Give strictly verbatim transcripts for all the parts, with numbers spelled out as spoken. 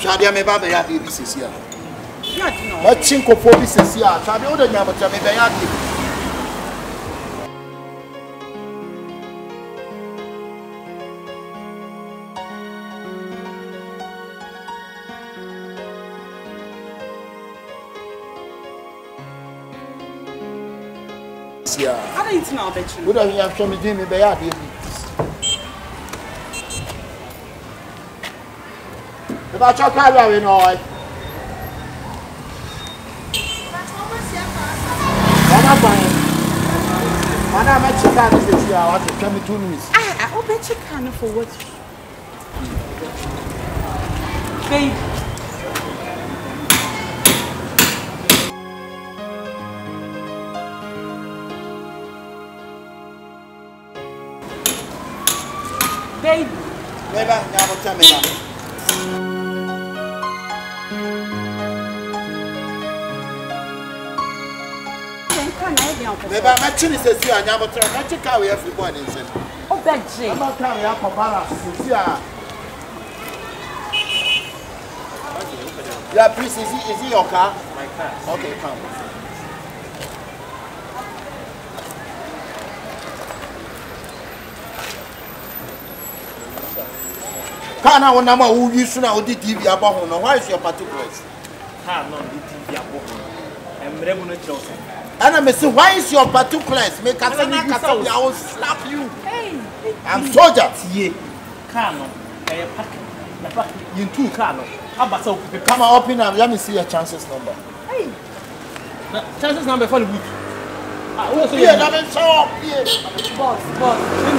Shadia me baba ya di sisia. Ma chinko po bi sisia. Shadia o da nya bota me be ya di. Yeah. I don't eat now, bet you. What do you have shown me doing me by yard? If I talk about it, no. Madam, I chicken is this year. I want to tell me two minutes. Ah, I bet you can for what? Babe. Baby. Baby, now what tell me that? Baby, my chin is a few and I'm trying to carry everyone in Sen. Oh, Betty. I'm not carrying up a balance. Yeah, please, is it, is it your car? My car. Okay, come. Can I number who you soon out the T V about home? Why is your particulars? Car not the T V about home. I'm ready to choose. And I'm saying, why is your particulars? Make us I will slap you. Hey, I'm soldier. Yeah, car no. I pack. The pack. You two car no. How about so? Come on, open up. Let me see your chances number. hey. Chances number for the week. Ah, also yeah, let me show up. Yeah. Boss, boss.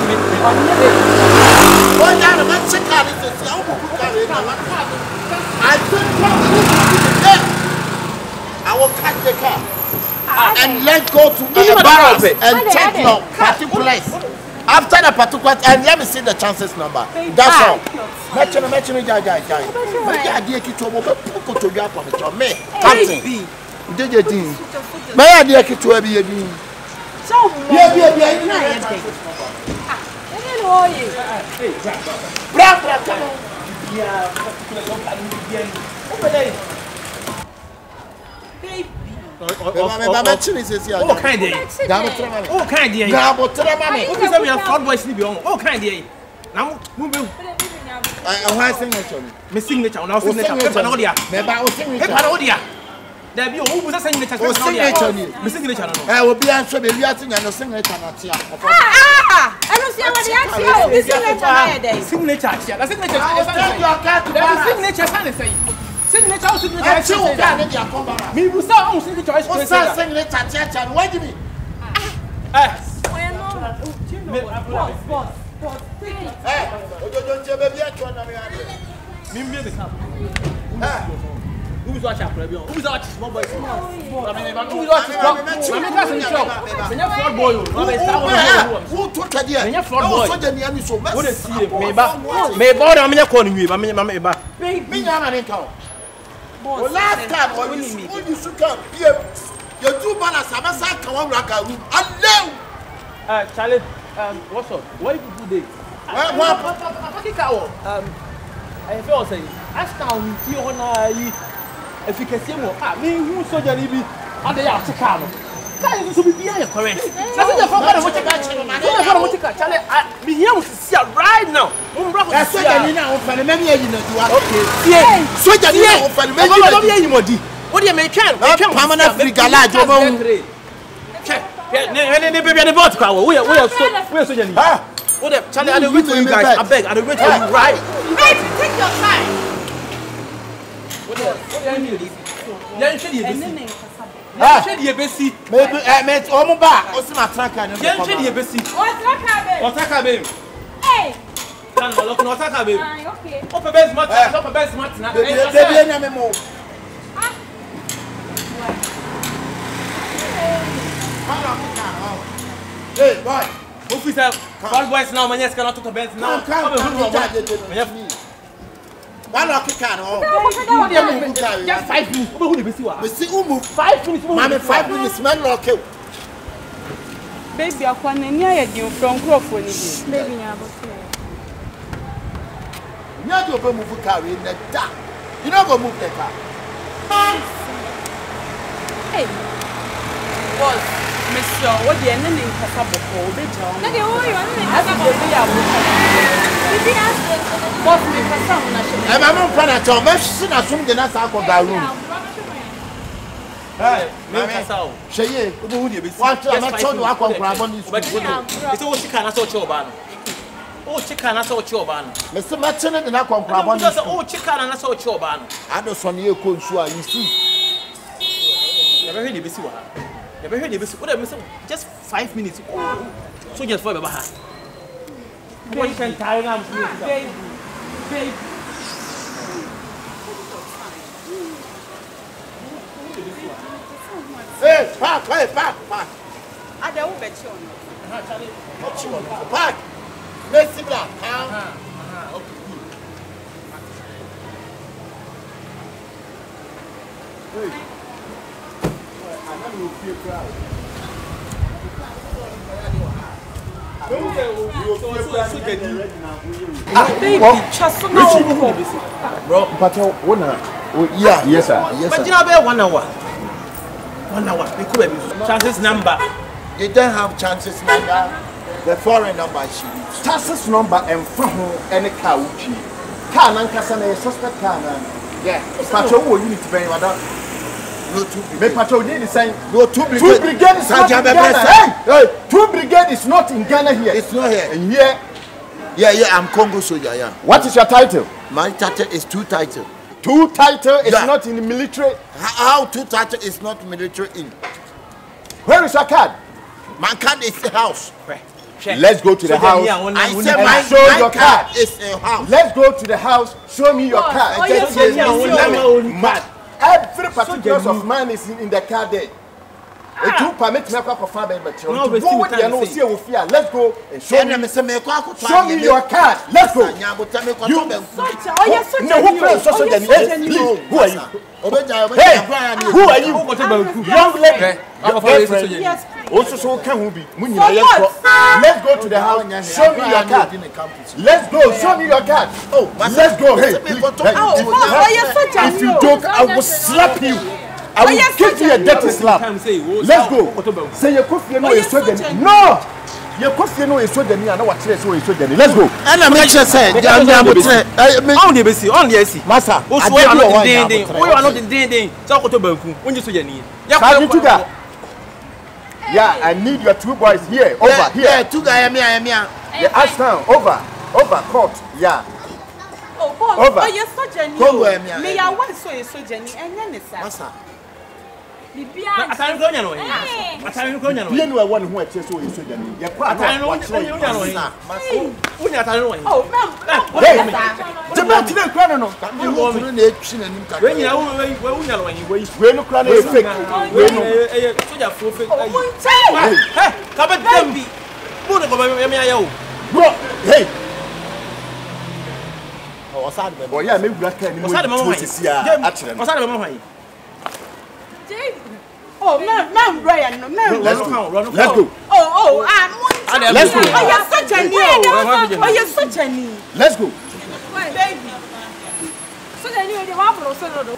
One down the man check out this. I think I will catch the car and let's go to the barracks and check your particulars. After the particulars, and let me see the chances number. That's all. Mention, mention it, guy, guy, guy. But yeah, dear, you told me to go up on the job. Me, Captain. Did you do? May I dear you to be a being? So, yeah, yeah, yeah. How are you? Bra, bra, come on. Yeah, particular company again. Over there. Baby. Oh, kind of. Oh, kind of. Gabo, tell me. Okay, so we have fraud boys sleeping on. Oh, kind of. Now, move. I want signature. My signature. Now, signature. Pepanodia. Maybe I will signature. Pepanodia. There be who was a signature. Oh, signature. My signature. I will be answering the reacting and the signature. Ah, I don't see what the answer is. Signature. The signature. I will take your car to the signature. Signature. Signature. Signature. I still can't get your car. Me, who's our signature? What's that signature? What do you mean? Eh. Boss, boss, boss. Eh, don't you baby at one of me? Me, me, the cup. Who's watching? Who's watching? Small boy. I mean, who's watching? I'm not in the shop. When you're fraud boy, who took a dear? When you're fraud boy, what is he? Maybe, maybe, I'm not calling you. I'm not. Me, I'm not. Well, last time, when you should come here, your two banners have a sack on Raka room. And uh, Charlie, um, what's up? What did you do? Um, I feel saying, ask now, you want if you can see more. Ah, me, who so you be on the outside car? That is to be behind correct. That's the phone. What you got? What you got? Charlie, I be here to see right now. That's what I mean now. For the many years, you know. Okay. Yeah. So you know, for the many years, what do you make? Can permanent free garage? Check. Yeah, ne baby on the boat car. We are we are so we are so Jenny. Ah. What the Charlie, I don't wait for you guys. I beg, I don't wait for you right. Baby, take your time. What the what do you need? Yeah, should you be? Ah, should you be see? Maybe I met Omuba. What's my track and yeah, should you be see? What's that cabin? What's that cabin? Hey. Can look no that cabin. Ah, okay. Open best match, open best match na. Baby, na memo. Ah. Hey, boy. Officer, bad boys now, man, yes, cannot talk about now. Come on, one lock can oh. Just five minutes. Who will be see what? We see who move Five minutes. Mommy, five minutes, man, lock you. Baby, I can't near you from Crawford. Baby, I was Not your move carry in the dark. You don't go move the car. Hey. Boss, Monsieur, what the enemy in Casabo for the job? Now they owe you. I think they are. Did he ask them? Boss, me for some national. I'm not going to tell me. She's not assuming the next alcohol room. Hey, Mama, Sheye, what I'm not told you I can grab on this. It's all chicken, I saw your ban. Oh, chicken, I saw your ban. Mister Martin and I can grab on this. Oh, chicken, and I saw your ban. I don't want you to show you see. Never heard you be sure. Never heard you be sure. Just five minutes. So just for the baha. What you can tie them, baby. Baby. Hey, park, hey, park, park. I don't bet you on. Park. Let's see that. Hey. I know you feel proud. Baby, just now. Bro, but one yeah, yes sir. Yes But sir. you know about one hour. One hour. We could have chances number. You don't have chances number. The foreign number she needs. Chances number and from any car which car and Cassana suspect car. Yeah. Patrol will unit very well. No two Make patrol did the same. No two brigade. Two brigade is not in Ghana. Hey, hey, two brigade is not in Ghana here. It's not here. And here. Yeah, yeah, I'm Congo soldier, yeah. What is your title? My title is two title. Two title is Yeah. not in the military. How two title is not military in? Where is your card? My card is the house. Let's go to the house. I said my, show my your card card. is a house. Let's go to the house. Show me your card. Oh, Just yes, say, yes, let me- man, every particulars of mine is in, in the card there. It will permit me to go for No, to we go still with the time no to see you fear. Let's go and show And me. I'm saying, Show me your card. Let's go. You. Oh, yes, so No, who plays so Jenny? Please, who are you? Hey, who are you? Young lady. Your girlfriend. yes, Also, so can who be? Let's go to the house. Show me your card. Let's go. Show me your card. Oh, let's go. Hey, please. Hey, oh, yes, so if you don't, I will slap you. I will give you a dirty slap. Let's go. Say your coffee no is so No. Your coffee no is so I know what you so is so Let's go. And I make sure say, I'm On the base, on the S C. Master, Also, I you are tell you not one the thing. ding. We are not the ding ding. So go to Banku. When you see your knee. How you do that? Yeah, I need your two boys here, over Yeah, here. two guys, me, I am here. The Ashtown, over, over court. Yeah. Oh, boss. Over. Oh, yes, so Jenny. Congo, I am here. Me, I want so is so Jenny. And then it's that. Massa. I can't go no. I can't go no. You know one who is so is so Jenny. You quite I know watch you it. know. When you tell me. Oh, ma'am. Hey, What is that? the man today crying no. You want to know the chin and him. When you know when you know when you wait. We no crying is fake. We no. Eh, so you full fake. Oh, one time. Hey, come on, Dembi. Who the go me ayo? Bro, hey. Oh, what's that? Boy, yeah, maybe black can. What's that mama? What's that mama? Oh, ma'am, ma'am, Brian, no, ma'am. Let's go. Let's go. Oh, oh, I'm one. Let's go. Oh, you're such a new. Oh, you're such a new. Let's go. Baby. So then you the one so no.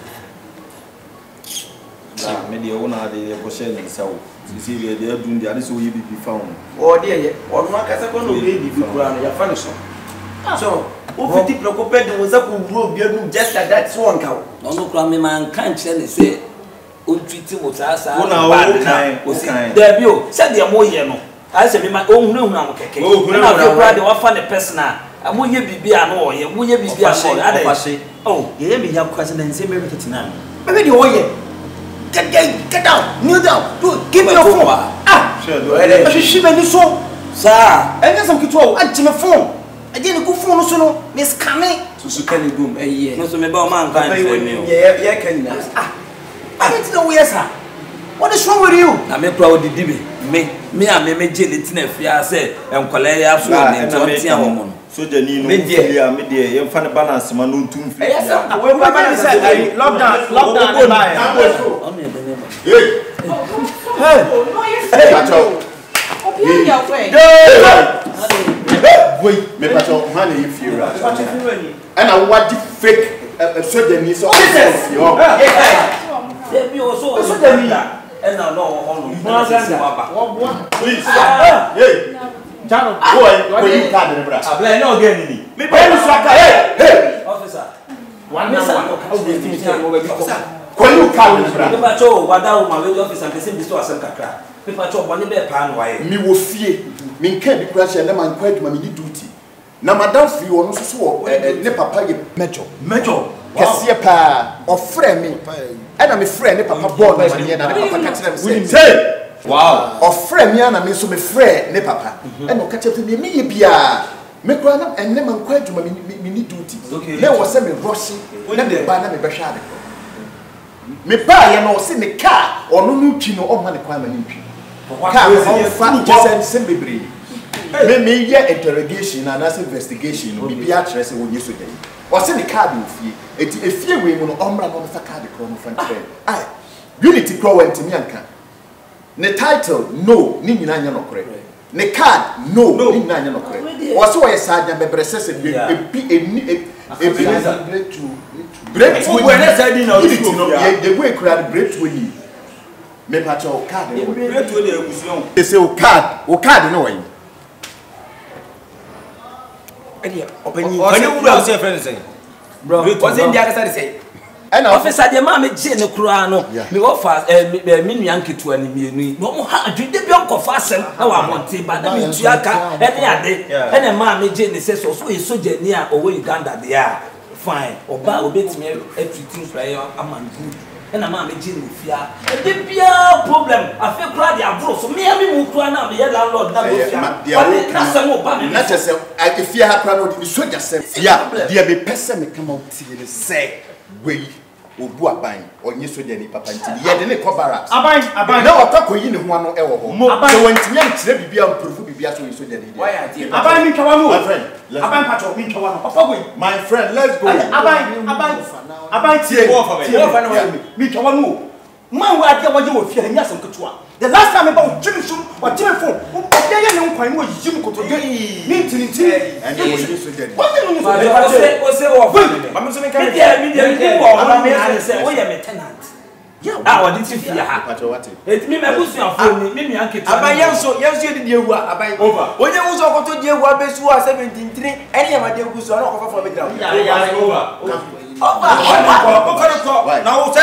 Nah, me the owner the question is so. You see, they are doing the other so you be found. Oh dear, or one can second baby for ground, your furniture. So, who fifty preoccupied was up with road, just like that swan cow. No, no, crummy man can't say. Untwiti mutasa Una okay okay Debio said the more ye no I say me my own no na keke na you brother wa fa ne personal amoye bibia no ye moye bibia no ade oh ye me ya kwase na nse me tetina me de oye get get get down kneel down do give me your phone ah sure do I she me ni so sir e ga sam kitwa o anje me phone e je ni ku phone so no me scanning so so can you boom eh yeah no so me ba o man kan say me yeah yeah can ah I don't know where sir. What is wrong with you? I me proud di me. Me me a me me je le tina fia say enkwale ya so ni to tia ho mo. So the ni no me dia me dia ye fa ne balance ma no ntum fi. Yes sir. We pa balance say lockdown lockdown na On me be me. Hey. Hey. No, yes. Hey, Pacho. Open your way. Wait, me Pacho, man you feel right. And I want the fake a soldier so oh there be also a soldier and now no on please hey Jano boy boy you card the bra abla no again ni me boy you swaka hey hey officer one man how dey think say mo be officer ko you card the bra me ba cho wada o ma we officer be say bi so asem kakra me pa cho bone be pa no waye mi wo fie me nka bi kura share na man kwa adwuma me ni duty na madam fi wo no so so ne papa ye mejo mejo kese pa ofre me e na me frɛ ne papa ball na me na ne papa ka kire me say wow ofre me na me so me frɛ ne papa e no ka kire me me ye bia me kura na enne man kwa adwuma me ni duty me wo se me rush na me ba na me be hwa de me ba ye no se me car ono no twi no o ma ne kwa ma ni twi car o fa just send bebre me me ye interrogation and as investigation no be a trace wo yeso dey o se ne car be ofie eti efie we mu no omra no fa car de kro no fa ntre ai unity kro went me anka ne title no ni nyina nya no kore ne card no ni nyina nya no kore o se wo ye saja bebre sese e bi e e break to break to we na say di na unity no ye go e kura break to ni me pa cho card e break to the egusion e say o card o card no wan Openi openi ura say friend say bro what's in there say say and officer the man me je ne kura no me offer eh me nua nketua ni mienu no mo ha adwede bi onkofa asem na wa monte ba na me tuaka ene ade ene man me je ne say so so e soja ni a owo Uganda they are fine oba obetime everything fly am good ena man me je ne fia e de bia problem afi kura dia bro so me me mu kura na me landlord na go fia but na say mo ba me na say I fia ha kura no di soja say ya dia be person me come out tie say we obu aban onye soja ni papa nti ye de ne ko barracks aban aban na wakako yi ne ho ano e wo ho so wantimi antire bibia improve bibia so soja ni aban mi twa no aban pacho mi twa no papa boy my friend let's go aban aban aban tie wo fa no mi twa no man wa ade waje wo fie nya asem ketua the last time about jimi sum wa jimi phone o de ye ne nkwan mo yim kotoje ni ntini ntini and they will soja ni what do you o se o se wo ma me so me kan media media media wo ma me say wo ye me tenant ah wo di ti fia ha pacho what it me me busu afo ni me mi anke aban yenso yenso ye di ewu aban over onye wuso okoto di ewu abesu a seventy-three ene ya ma di ewu so na okofa for me dra over over over na wo say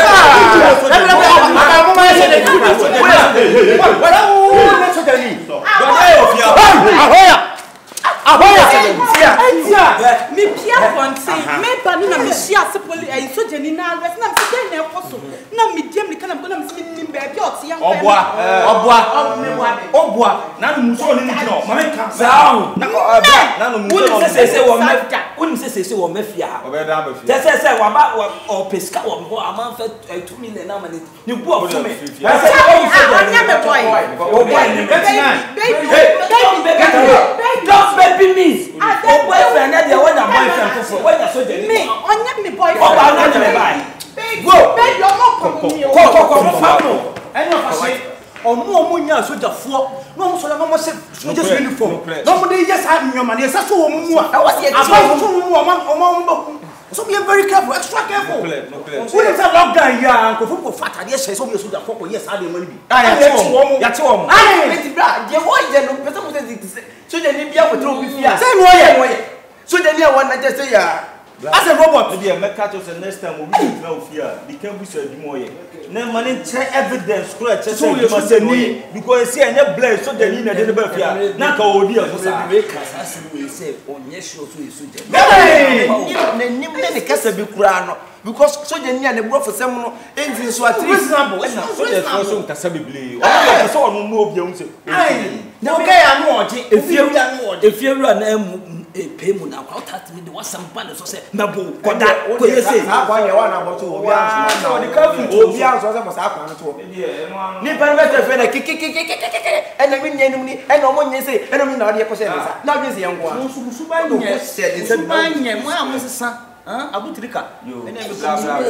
me pia fonte me ba no na me shia se poli ai so jeni na rest na me dey na ekoso na me dem ni kana na me se nim ba bi oti yan oboa oboa oboa na no muso ni ni no ma me kan sound na oboa na no muso no se se wo me woni se se se wo me fia obeda ba fia se se se wa ba o peska wo mo aman fa two million na ma ni bu of me se se wo se anya me boy o boy ni baby baby baby don't baby me o boyfriend na dey when na boyfriend for when na soldier me anya me boy o ba na me buy go baby o mo ko mi o ko ko ko mo fa no any of us omo omo nya sojafoɔ no mo so na mo se soja so uniform no mo dey yes had nyoma na yesa so wo mu a aba so wo mu omo omo so be very careful extra careful we dey say lockdown ya ko fu fat ade hyɛ so be sojafoɔ ko yes had money bi ah ya ti wo ya ti wo ah me ti bra je wo je no pese mo se soja ni bia ko tro bi fia say no ye soja ni a wan na just say ya as a robot dey make catch us next time we will now fear the can be said more ye na money check evidence ko check so you must say because see any bless so the ni na dey be fear na ka odi e so sa we can as we say onye sure so so je na nim ne kasa bi kura no because soja ni a ne bro for sem no enti so at reasonable so the so nkasa bibli o na so onu no obi ehun se na o ga ya no oje efiewura no oje efiewura na e pay mu na kwa tat me de wasam ba so say mabo koda ko yese akwa ye wa na boto obi anso na the careful obi anso say masa akwa no to ni pa me te fe na kikikikikiki ena mi nyanum ni ena omo nyese ena mi na ode ko se nsa na ode se yenko a musu musu ba nye se de se ba nye mo a mo sesa ah abutrika yo ene be bla bla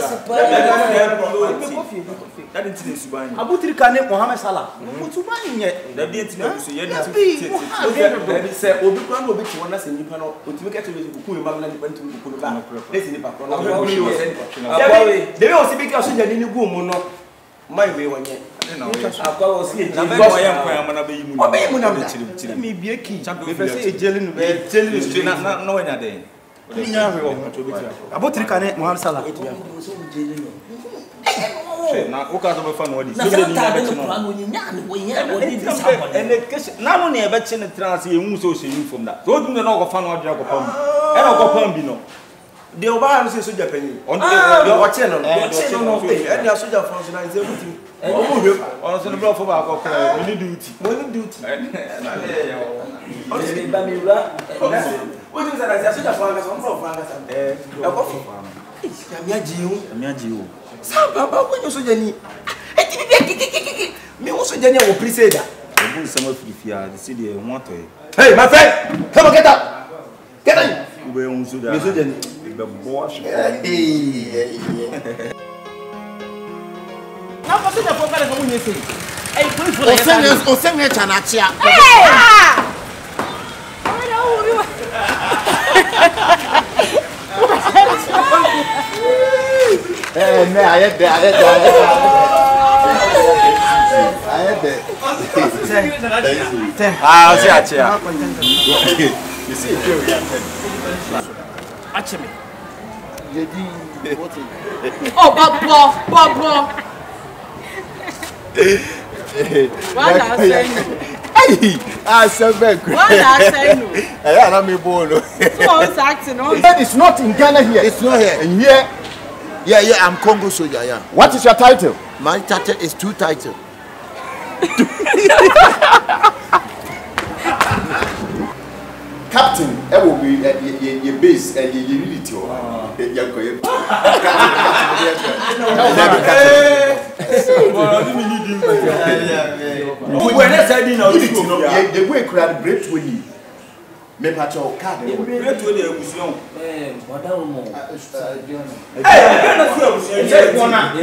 that didn't need suban abutrika ne Mohammed Salah mutuban nye that didn't need so ye didn't Obi say obi kura no obi ti wona se nipa no otimi ka tebe ku ma na nipa ntum ku ba lesi nipa ko na obi mi wo se debi o si bi ka so jani ni gu mu no mai we wonye akwa o si na be mo yam kwa amana be yimu obe yimu na mi bie ki me fe se ejeli no be ejeli no na na wanya den ni nya hwe o to bi ti abutrika ne Mohammed Salah na o ka so be fa no odi so be ni na be chi no ene kese na mo ne e be chi ne trans ye hu so se uniform da so dum ne na o ko fa no odi akopam e na o ko pam bi no de o ba no se soja panyi on de o che no o che no no e dia soja France na ze buti o mo hwe on so ne bro fo ba akopam we need duty we need duty na le ya o se ba mi ura o ti sa da soja France on bro France eh e ko fi ya mi aji o mi aji o sa baba ko nyo soja ni e ti bi mi wo soja ni wo priseda e bu sama firifia de se de ho atoy hey my friend come on get up get up ube un soja mi soja ni be bo ashi na ko soja fo kale ko munye sei eh police fo o sen o sen e chanachia Hey! Ora o viu? Eh, me ayede ayede ayede. Ayede. ah se achia You see it here acheme Yedi what Oh, Bobo, Bobo. What I say no. Hey, I said back. What I say no. Eh, I don't me bolo. So I was acting on. That is not in Ghana here. it's not here And here, yeah yeah I'm Congo soldier yeah what is your title? my title is two title Captain, I will be your base and your unity. Young Koy. we na say di na o ti no The way crowd break when you me pacho card. break to the ebusion eh boda o mo eh na so ebusion say bona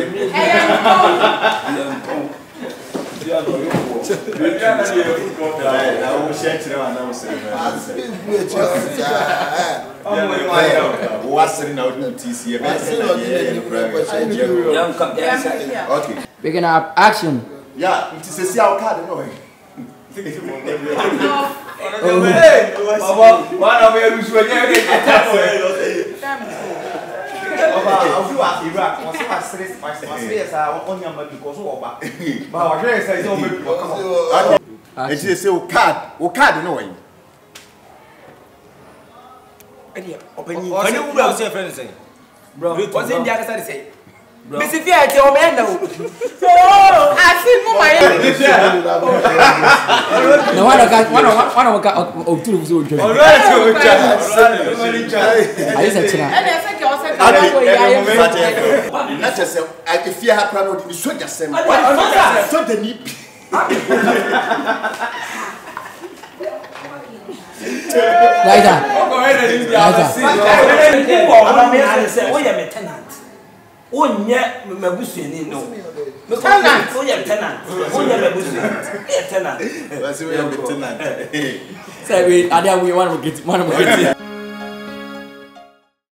Okay. Picking up action. Yeah, it is a see our card no. baba one of you lose when you Oba, afuwa Iraq, was so stress, my stress are on your money because Oba. But what I say is on me. And she say o card, o card no way. Open you. o ni ura say friend say Bro, what's in the other side say? Mister Fear, tell me now. Oh, I see more. No one got one of one of got of two of those. I used to And I think you also Abi, not just I fear her proud to so just same. So the need. Like that. oh yeah me tenant onye mabusuani no me tenant oh yeah tenant onye mabusuani yeah tenant That's where you tenant. Say we are there we want to get one of get